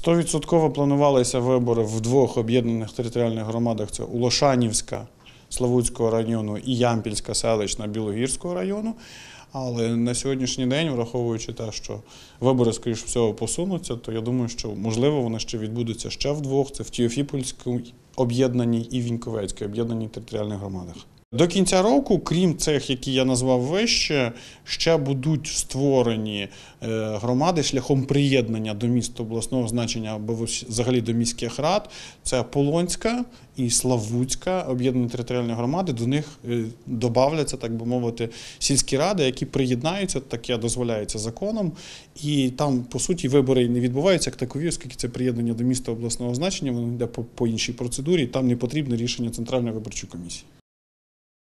100% планувалися вибори в двох об'єднаних територіальних громадах – це Улошанівська Славутського району і Ямпільська селищна Білогірського району. Але на сьогоднішній день, враховуючи те, що вибори, скоріш всього, посунуться, то я думаю, що, можливо, вони ще відбудуться ще в двох – це в Теофіпольській об'єднаній і Віньковецькій об'єднаній територіальних громадах. До кінця року, крім цих, які я назвав вище, ще будуть створені громади шляхом приєднання до міст обласного значення або взагалі до міських рад. Це Полонська і Славутська об'єднані територіальні громади. До них додавляться, так би мовити, сільські ради, які приєднаються, таке дозволяється законом. І там, по суті, вибори не відбуваються як такові, оскільки це приєднання до міста обласного значення, воно йде по іншій процедурі, і там не потрібне рішення Центральної виборчої комісії.